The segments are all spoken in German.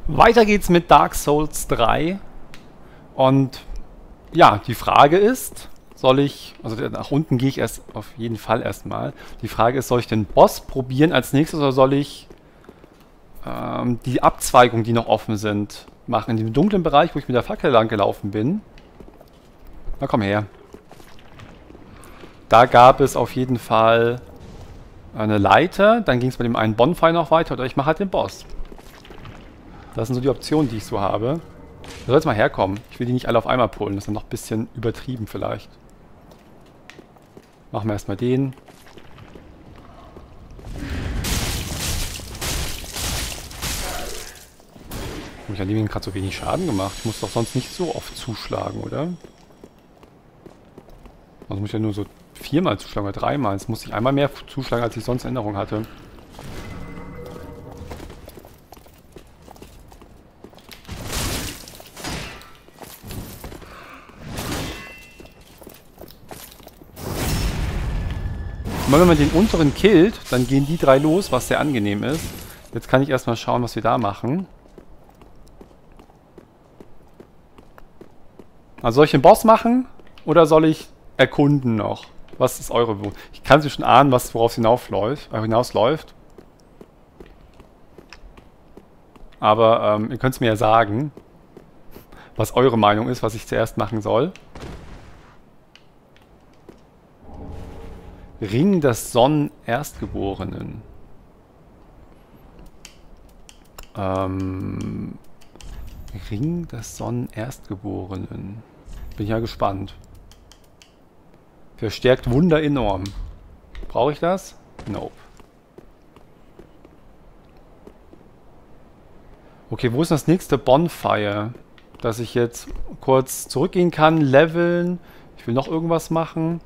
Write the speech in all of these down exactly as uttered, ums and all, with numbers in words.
Weiter geht's mit Dark Souls drei. Und ja, die Frage ist, soll ich, also nach unten gehe ich erst auf jeden Fall erstmal. Die Frage ist, soll ich den Boss probieren als nächstes oder soll ich ähm, die Abzweigungen, die noch offen sind, machen? In dem dunklen Bereich, wo ich mit der Fackel lang gelaufen bin. Na komm her. Da gab es auf jeden Fall eine Leiter, dann ging es bei dem einen Bonfire noch weiter oder ich mache halt den Boss. Das sind so die Optionen, die ich so habe. Da soll jetzt mal herkommen. Ich will die nicht alle auf einmal pullen, das ist dann noch ein bisschen übertrieben vielleicht. Machen wir erstmal den. Hab ich an dem gerade so wenig Schaden gemacht? Ich muss doch sonst nicht so oft zuschlagen, oder? Also muss ich ja nur so viermal zuschlagen oder dreimal. Jetzt muss ich einmal mehr zuschlagen, als ich sonst Änderung hatte. Und wenn man den unteren killt, dann gehen die drei los, was sehr angenehm ist. Jetzt kann ich erstmal schauen, was wir da machen. Also soll ich den Boss machen oder soll ich erkunden noch? Was ist eure Wunsch? Ich kann sie schon ahnen, was worauf es hinausläuft, äh, hinausläuft. Aber ähm, ihr könnt es mir ja sagen, was eure Meinung ist, was ich zuerst machen soll. Ring des Sonnenerstgeborenen. Ähm, Ring des Sonnenerstgeborenen. Bin ja gespannt. Verstärkt Wunder enorm. Brauche ich das? Nope. Okay, wo ist das nächste Bonfire? Dass ich jetzt kurz zurückgehen kann, leveln. Ich will noch irgendwas machen.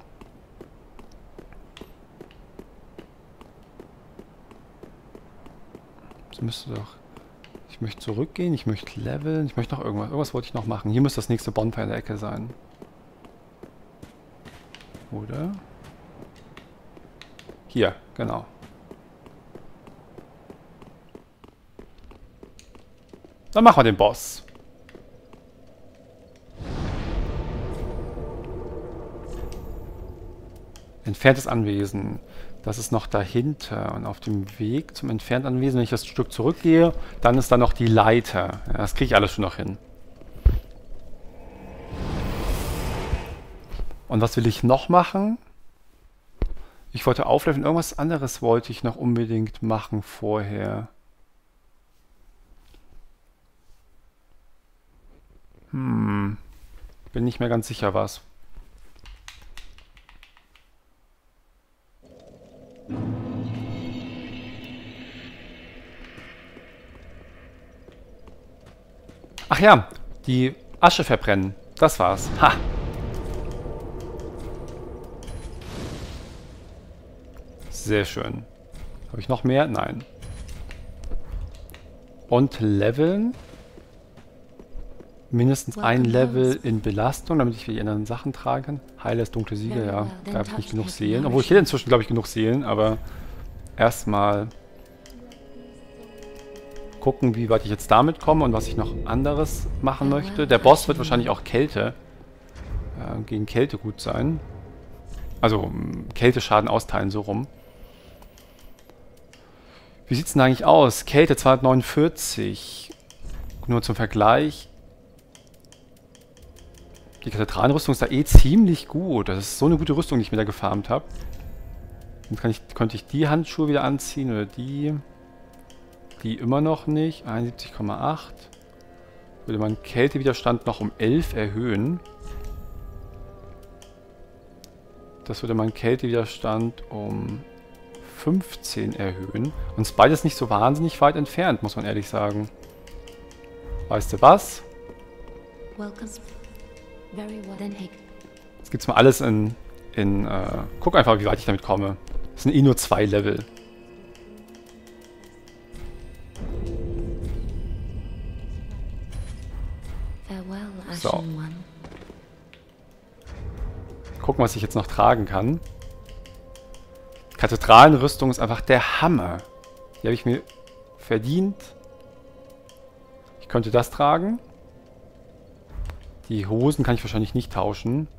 Das müsste doch... Ich möchte zurückgehen, ich möchte leveln, ich möchte noch irgendwas. Irgendwas wollte ich noch machen. Hier müsste das nächste Bonfire in der Ecke sein. Oder? Hier, genau. Dann machen wir den Boss. Entferntes Anwesen. Das ist noch dahinter. Und auf dem Weg zum entfernten Anwesen, wenn ich das Stück zurückgehe, dann ist da noch die Leiter. Ja, das kriege ich alles schon noch hin. Und was will ich noch machen? Ich wollte aufleveln. Irgendwas anderes wollte ich noch unbedingt machen vorher. Hm. Bin nicht mehr ganz sicher, was. Ach ja, die Asche verbrennen. Das war's. Ha! Sehr schön. Habe ich noch mehr? Nein. Und leveln. Mindestens ein Level in Belastung, damit ich die anderen Sachen tragen kann. Heiles dunkle Siegel, ja. Da habe ich nicht genug Seelen. Obwohl ich hätte inzwischen, glaube ich, genug Seelen, aber erstmal gucken, wie weit ich jetzt damit komme und was ich noch anderes machen möchte. Der Boss wird wahrscheinlich auch Kälte. Äh, gegen Kälte gut sein. Also Kälteschaden austeilen, so rum. Wie sieht es denn eigentlich aus? Kälte zweihundertneunundvierzig. Nur zum Vergleich. Die Kathedralenrüstung ist da eh ziemlich gut. Das ist so eine gute Rüstung, die ich mir da gefarmt habe. Jetzt kann ich, könnte ich die Handschuhe wieder anziehen oder die. Die immer noch nicht. einundsiebzig Komma acht. Würde meinen Kältewiderstand noch um elf erhöhen. Das würde meinen Kältewiderstand um fünfzehn erhöhen. Und es ist beides nicht so wahnsinnig weit entfernt, muss man ehrlich sagen. Weißt du was? Jetzt gibt's mal alles in... in äh, guck einfach, wie weit ich damit komme. Es sind eh nur zwei Level. So. Gucken, was ich jetzt noch tragen kann. Kathedralenrüstung ist einfach der Hammer. Die habe ich mir verdient. Ich könnte das tragen. Die Hosen kann ich wahrscheinlich nicht tauschen.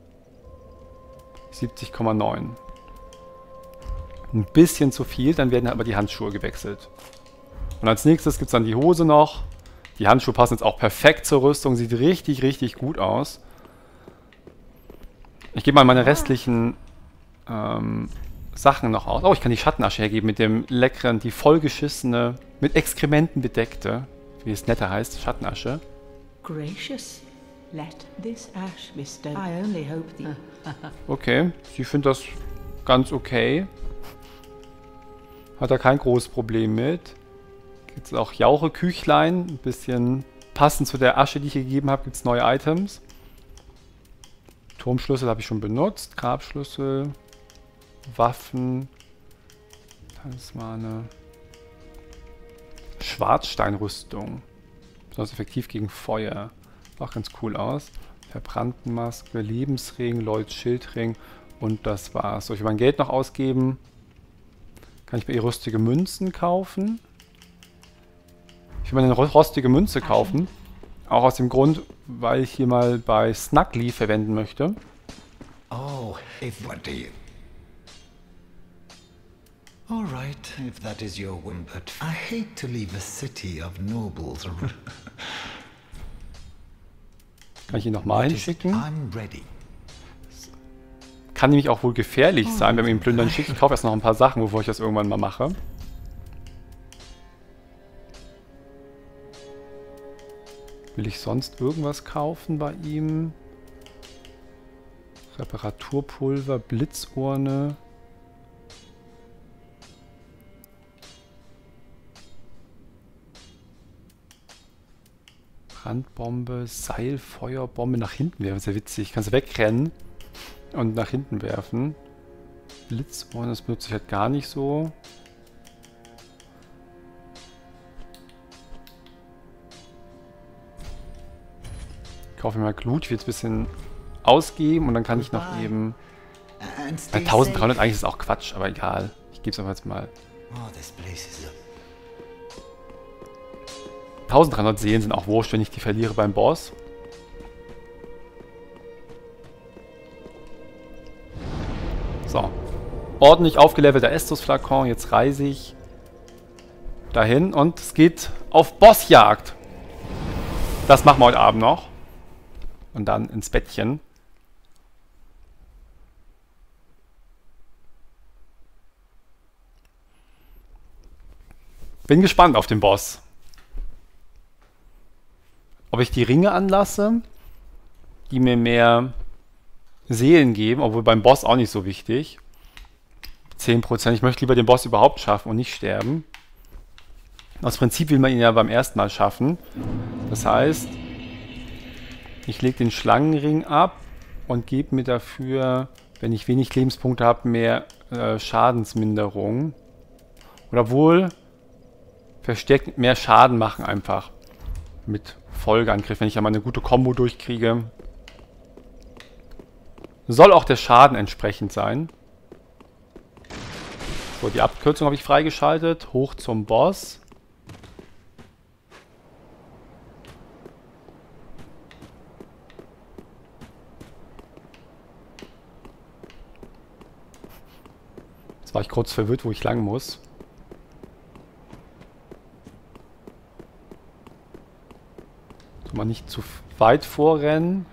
siebzig Komma neun. Ein bisschen zu viel, dann werden aber die Handschuhe gewechselt. Und als nächstes gibt es dann die Hose noch. Die Handschuhe passen jetzt auch perfekt zur Rüstung. Sieht richtig, richtig gut aus. Ich gebe mal meine restlichen ähm, Sachen noch aus. Oh, ich kann die Schattenasche hergeben mit dem leckeren, die vollgeschissene, mit Exkrementen bedeckte, wie es netter heißt, Schattenasche. Gracious. Let this ash be stolen. I only hope the... Okay, sie findet das ganz okay. Hat da kein großes Problem mit. Gibt es auch Jauche-Küchlein. Ein bisschen passend zu der Asche, die ich gegeben habe, gibt es neue Items. Turmschlüssel habe ich schon benutzt. Grabschlüssel. Waffen. Talismane. Schwarzsteinrüstung. Besonders effektiv gegen Feuer. Auch ganz cool aus. Verbranntenmaske, Lebensring, Lloyds Schildring und das war's. Soll ich mein Geld noch ausgeben? Kann ich mir ihr rostige Münzen kaufen? Ich will mir eine rostige Münze kaufen. Auch aus dem Grund, weil ich hier mal bei Snuggly verwenden möchte. Oh, if what do you? All right, if that is your whim, but I hate to leave a city of nobles. Kann ich ihn nochmal hinschicken? I'm ready. Kann nämlich auch wohl gefährlich sein, wenn man ihn plündern schickt. Ich kaufe erst noch ein paar Sachen, bevor ich das irgendwann mal mache. Will ich sonst irgendwas kaufen bei ihm? Reparaturpulver, Blitzurne. Brandbombe, Seilfeuerbombe nach hinten werfen. Sehr witzig. Kannst du wegrennen und nach hinten werfen. Blitzurne, das benutze ich halt gar nicht so. Ich kaufe mir mal Glut. Ich will jetzt ein bisschen ausgeben und dann kann ich noch eben... Bei eintausenddreihundert eigentlich ist es auch Quatsch, aber egal. Ich gebe es aber jetzt mal. eintausenddreihundert Seelen sind auch wurscht, wenn ich die verliere beim Boss. So. Ordentlich aufgelevelter Estus-Flakon. Jetzt reise ich dahin und es geht auf Bossjagd. Das machen wir heute Abend noch. Und dann ins Bettchen. Bin gespannt auf den Boss. Ob ich die Ringe anlasse, die mir mehr Seelen geben, obwohl beim Boss auch nicht so wichtig. zehn Prozent. Ich möchte lieber den Boss überhaupt schaffen und nicht sterben. Aus Prinzip will man ihn ja beim ersten Mal schaffen. Das heißt, ich lege den Schlangenring ab und gebe mir dafür, wenn ich wenig Lebenspunkte habe, mehr äh, Schadensminderung. Oder wohl verstärkt mehr Schaden machen einfach. Mit Folgeangriff, wenn ich ja mal eine gute Kombo durchkriege. Soll auch der Schaden entsprechend sein. So, die Abkürzung habe ich freigeschaltet. Hoch zum Boss. Jetzt war ich kurz verwirrt, wo ich lang muss. Mal nicht zu weit vorrennen.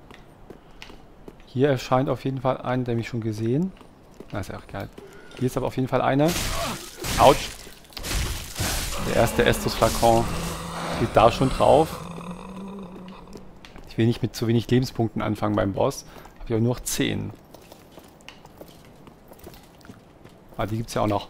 Hier erscheint auf jeden Fall einer, der mich schon gesehen. Na, ist ja auch geil. Hier ist aber auf jeden Fall einer. Autsch. Der erste Estus-Flakon steht da schon drauf. Ich will nicht mit zu wenig Lebenspunkten anfangen beim Boss. Habe ich aber nur noch zehn. Ah, die gibt es ja auch noch.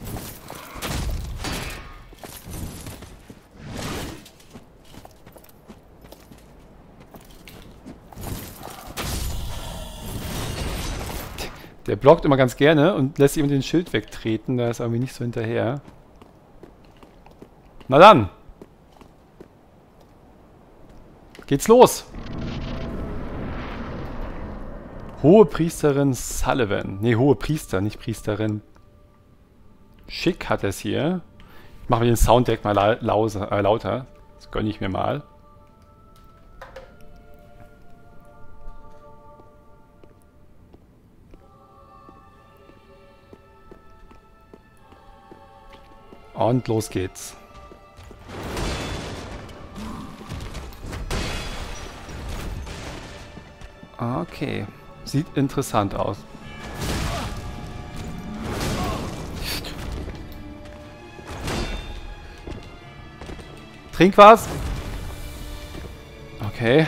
Der blockt immer ganz gerne und lässt sich immer den Schild wegtreten. Da ist irgendwie nicht so hinterher. Na dann. Geht's los. Hohe Priesterin Sullivan. Ne, hohe Priester, nicht Priesterin. Schick hat es hier. Ich mache mir den Sound direkt mal la lause, äh, lauter. Das gönne ich mir mal. Und los geht's. Okay. Sieht interessant aus. Trink was. Okay.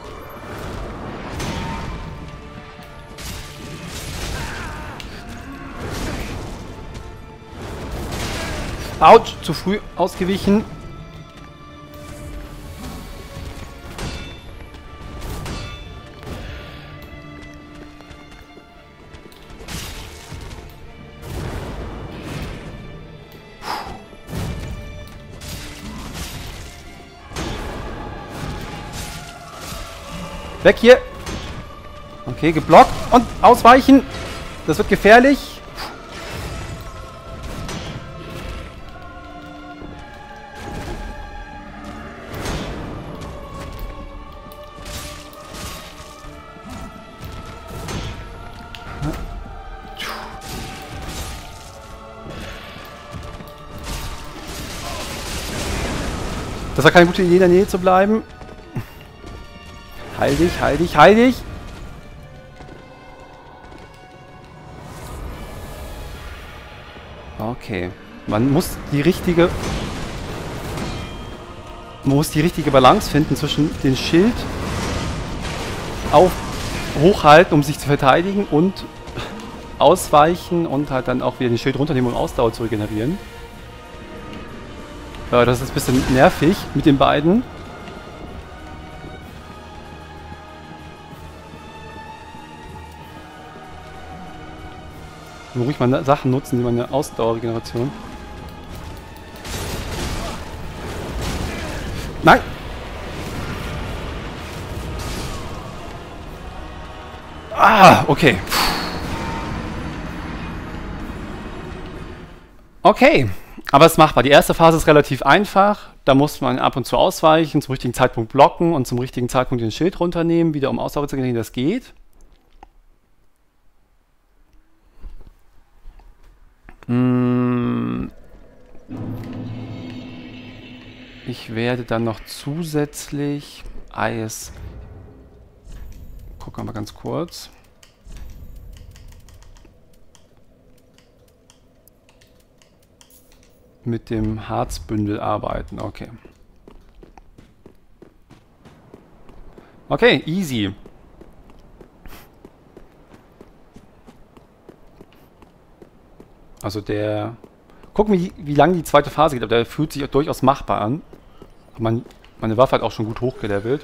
Autsch, zu früh ausgewichen. Weg hier. Okay, geblockt und ausweichen. Das wird gefährlich. Das war keine gute Idee, in der Nähe zu bleiben. Heil dich, heil dich, heil dich! Okay. Man muss die richtige... Man muss die richtige Balance finden zwischen den Schild auf hochhalten, um sich zu verteidigen, und ausweichen und halt dann auch wieder den Schild runternehmen, um Ausdauer zu regenerieren. Äh, das ist ein bisschen nervig mit den beiden. Ruhig mal Sachen nutzen, die meine Ausdauerregeneration. Nein! Ah, okay. Okay, aber es ist machbar. Die erste Phase ist relativ einfach. Da muss man ab und zu ausweichen, zum richtigen Zeitpunkt blocken und zum richtigen Zeitpunkt den Schild runternehmen, wieder um Ausdauer zu generieren. Das geht. Ich werde dann noch zusätzlich Eis. Gucken wir mal ganz kurz. Mit dem Harzbündel arbeiten. Okay. Okay, easy. Also der... Gucken, wie, wie lange die zweite Phase geht, aber der fühlt sich durchaus machbar an. Man, meine Waffe hat auch schon gut hochgelevelt.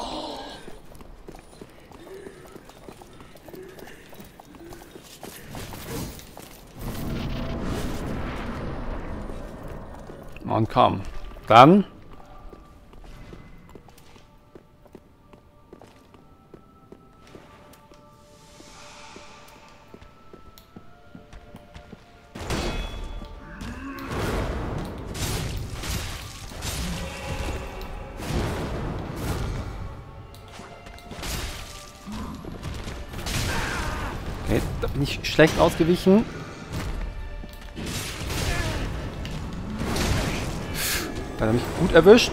Und komm. Dann... Okay, da bin ich schlecht ausgewichen. Da hat er mich gut erwischt.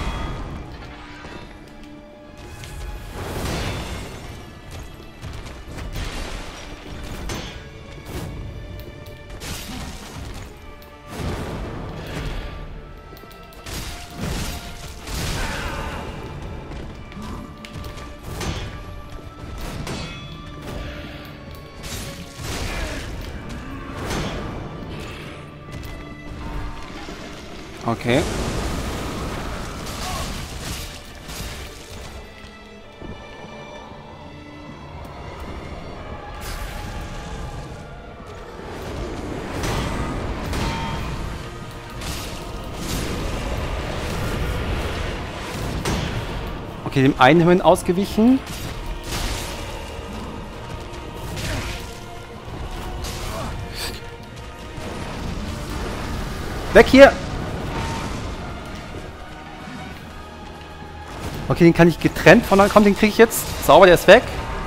Okay. Okay, dem einen Hirn ausgewichen. Weg hier! Okay, den kann ich getrennt von... Komm, den kriege ich jetzt. Sauber, der ist weg.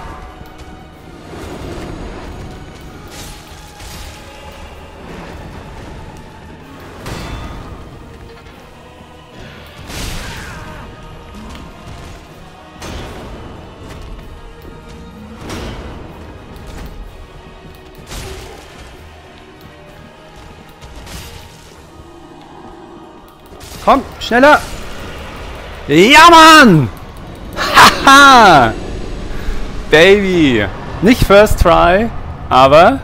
Komm, schneller! Ja, Mann! Haha! Baby! Nicht first try, aber...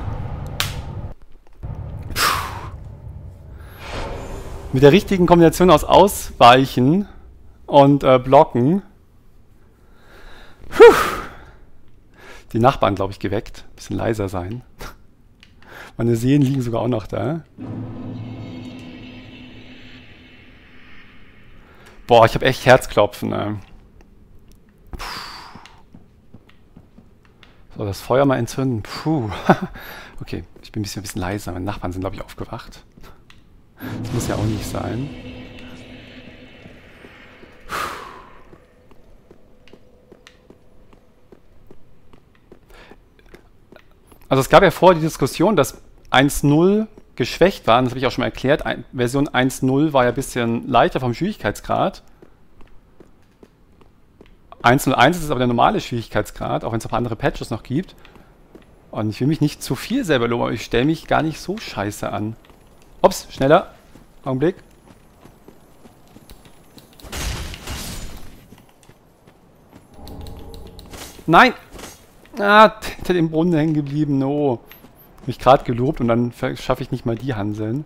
Puh. Mit der richtigen Kombination aus Ausweichen und äh, Blocken. Puh. Die Nachbarn, glaube ich, geweckt. Bisschen leiser sein. Meine Seelen liegen sogar auch noch da. Boah, ich habe echt Herzklopfen. Äh. So, das Feuer mal entzünden. Puh. Okay, ich bin ein bisschen, ein bisschen leiser. Meine Nachbarn sind, glaube ich, aufgewacht. Das muss ja auch nicht sein. Also es gab ja vorher die Diskussion, dass eins Punkt null geschwächt war. Das habe ich auch schon mal erklärt. Ein, Version eins Punkt null war ja ein bisschen leichter vom Schwierigkeitsgrad. eins Punkt null eins ist aber der normale Schwierigkeitsgrad, auch wenn es ein paar andere Patches noch gibt. Und ich will mich nicht zu viel selber loben, aber ich stelle mich gar nicht so scheiße an. Ups, schneller. Augenblick. Nein! Ah, hinter dem Brunnen hängen geblieben. No. Mich gerade gelobt und dann schaffe ich nicht mal die Hanseln.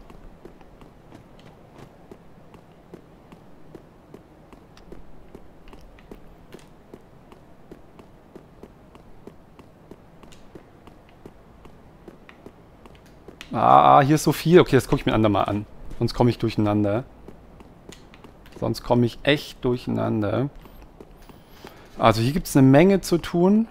Ah, hier ist so viel. Okay, das gucke ich mir andermal an. Sonst komme ich durcheinander. Sonst komme ich echt durcheinander. Also hier gibt es eine Menge zu tun.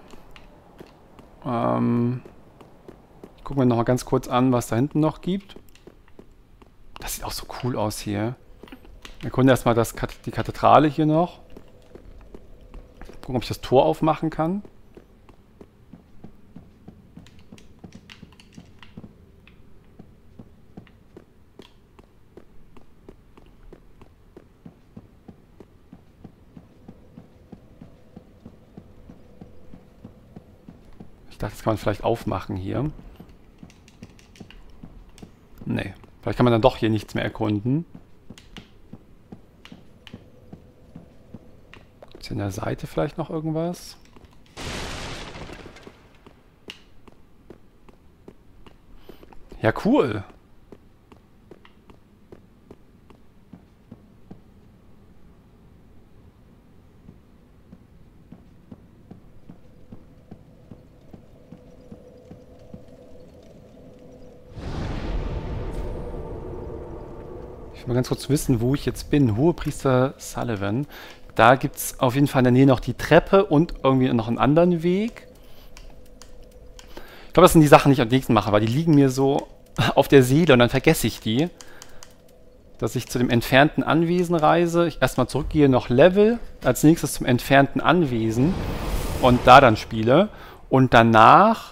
Ähm, ich gucke mir noch mal ganz kurz an, was da hinten noch gibt. Das sieht auch so cool aus hier. Wir erkunden erstmal das, die Kathedrale hier noch. Gucken, ob ich das Tor aufmachen kann. Ich dachte, das kann man vielleicht aufmachen hier. Nee. Vielleicht kann man dann doch hier nichts mehr erkunden. Ist hier an der Seite vielleicht noch irgendwas? Ja, cool. Ich will mal ganz kurz wissen, wo ich jetzt bin. Hohepriester Sullivan. Da gibt es auf jeden Fall in der Nähe noch die Treppe und irgendwie noch einen anderen Weg. Ich glaube, das sind die Sachen, die ich am nächsten mache, weil die liegen mir so auf der Seele und dann vergesse ich die. Dass ich zu dem entfernten Anwesen reise. Ich erstmal zurückgehe, noch Level. Als nächstes zum entfernten Anwesen. Und da dann spiele. Und danach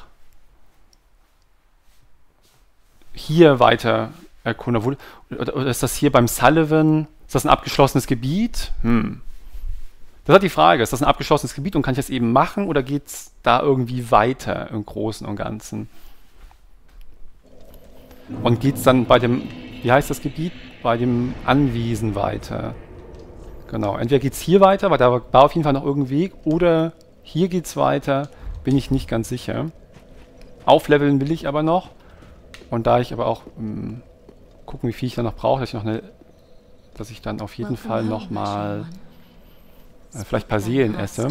hier weiter erkunde. Oder, oder ist das hier beim Sullivan? Ist das ein abgeschlossenes Gebiet? Hm. Das ist die Frage. Ist das ein abgeschlossenes Gebiet und kann ich das eben machen? Oder geht es da irgendwie weiter im Großen und Ganzen? Und geht es dann bei dem, wie heißt das Gebiet? Bei dem Anwesen weiter. Genau. Entweder geht es hier weiter, weil da war auf jeden Fall noch irgendein Weg. Oder hier geht es weiter. Bin ich nicht ganz sicher. Aufleveln will ich aber noch. Und da ich aber auch mh, gucken, wie viel ich da noch brauche, dass ich noch eine, dass ich dann auf jeden Fall noch mal äh, vielleicht ein paar Seelen esse.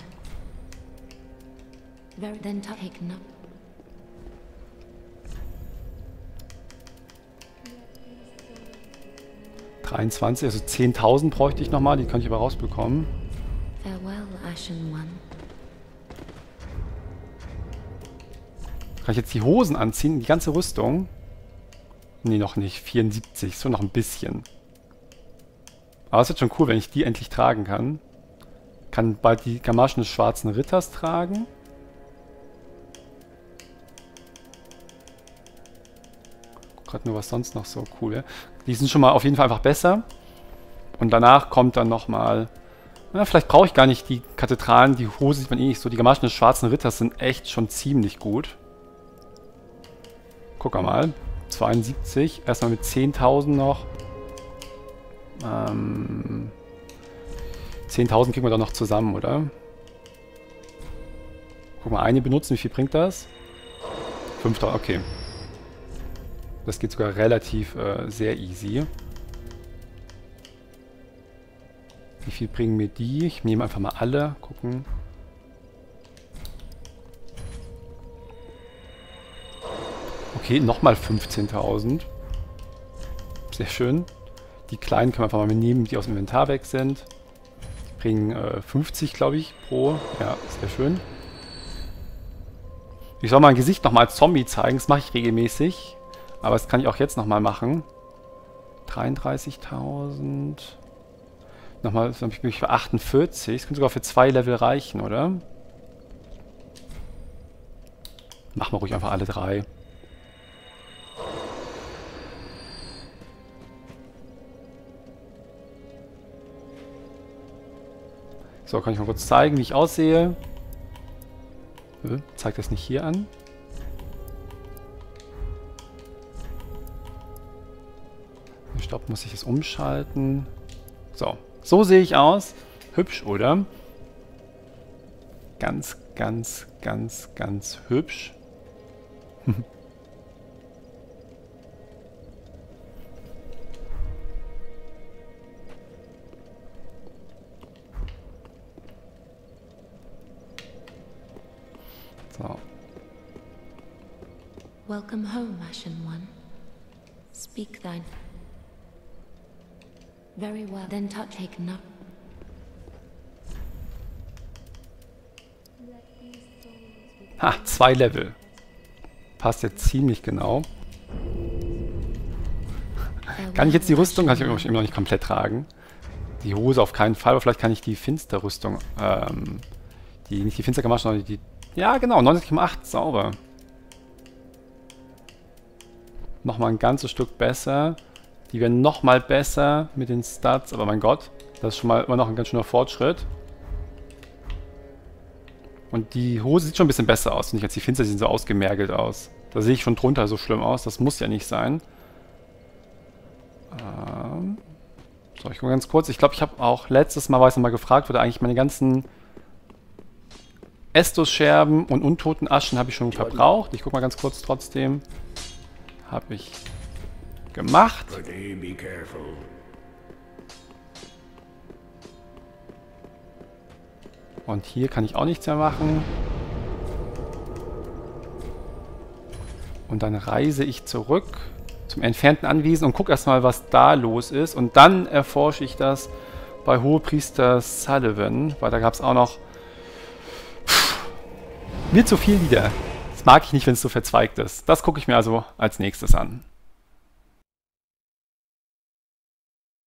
dreiundzwanzig, also zehntausend bräuchte ich nochmal, die kann ich aber rausbekommen. Kann ich jetzt die Hosen anziehen, die ganze Rüstung? Nee, noch nicht. vierundsiebzig, so noch ein bisschen. Aber es wird schon cool, wenn ich die endlich tragen kann. Kann bald die Gamaschen des Schwarzen Ritters tragen. Guck gerade nur, was sonst noch so cool wäre. Die sind schon mal auf jeden Fall einfach besser. Und danach kommt dann nochmal... Na, vielleicht brauche ich gar nicht die Kathedralen. Die Hose sieht man eh nicht so. Die Gamaschen des Schwarzen Ritters sind echt schon ziemlich gut. Guck mal. zweiundsiebzig. Erstmal mit zehntausend noch. Ähm... zehntausend kriegen wir doch noch zusammen, oder? Guck mal, eine benutzen. Wie viel bringt das? fünftausend, okay. Das geht sogar relativ äh, sehr easy. Wie viel bringen mir die? Ich nehme einfach mal alle. Gucken. Okay, nochmal fünfzehntausend. Sehr schön. Die kleinen können wir einfach mal mitnehmen, die aus dem Inventar weg sind. Die bringen äh, fünfzig, glaube ich, pro. Ja, sehr schön. Ich soll mein Gesicht nochmal als Zombie zeigen. Das mache ich regelmäßig. Aber das kann ich auch jetzt nochmal machen. dreiunddreißigtausend. Nochmal, bin ich für achtundvierzig. Das könnte sogar für zwei Level reichen, oder? Machen wir ruhig einfach alle drei. So, kann ich mal kurz zeigen, wie ich aussehe. Äh, zeigt das nicht hier an? Stopp, muss ich es umschalten. So, so sehe ich aus. Hübsch, oder? Ganz, ganz, ganz, ganz hübsch. So. Welcome home, Ashen One. Speak thine. Very well. Then touch take no. Ha, zwei Level. Passt jetzt ziemlich genau. Kann ich jetzt die Rüstung? Kann ich immer noch nicht komplett tragen. Die Hose auf keinen Fall, aber vielleicht kann ich die Finsterrüstung, ähm, die, nicht die Finstergamaschen, sondern die, ja genau, neunzig Komma acht, sauber. Nochmal ein ganzes Stück besser. Die werden nochmal besser mit den Stats, aber mein Gott, das ist schon mal immer noch ein ganz schöner Fortschritt. Und die Hose sieht schon ein bisschen besser aus, nicht als die Finster, die sehen so ausgemergelt aus. Da sehe ich schon drunter so schlimm aus, das muss ja nicht sein. Ähm so, ich gucke ganz kurz, ich glaube, ich habe auch letztes Mal, weiß ich mal gefragt, wurde eigentlich meine ganzen Estus-Scherben und Untoten-Aschen habe ich schon verbraucht. Ich gucke mal ganz kurz trotzdem. Habe ich gemacht. Und hier kann ich auch nichts mehr machen. Und dann reise ich zurück zum entfernten Anwesen und gucke erstmal, was da los ist. Und dann erforsche ich das bei Hohepriester Sullivan, weil da gab es auch noch pff, mir zu viel wieder. Das mag ich nicht, wenn es so verzweigt ist. Das gucke ich mir also als nächstes an.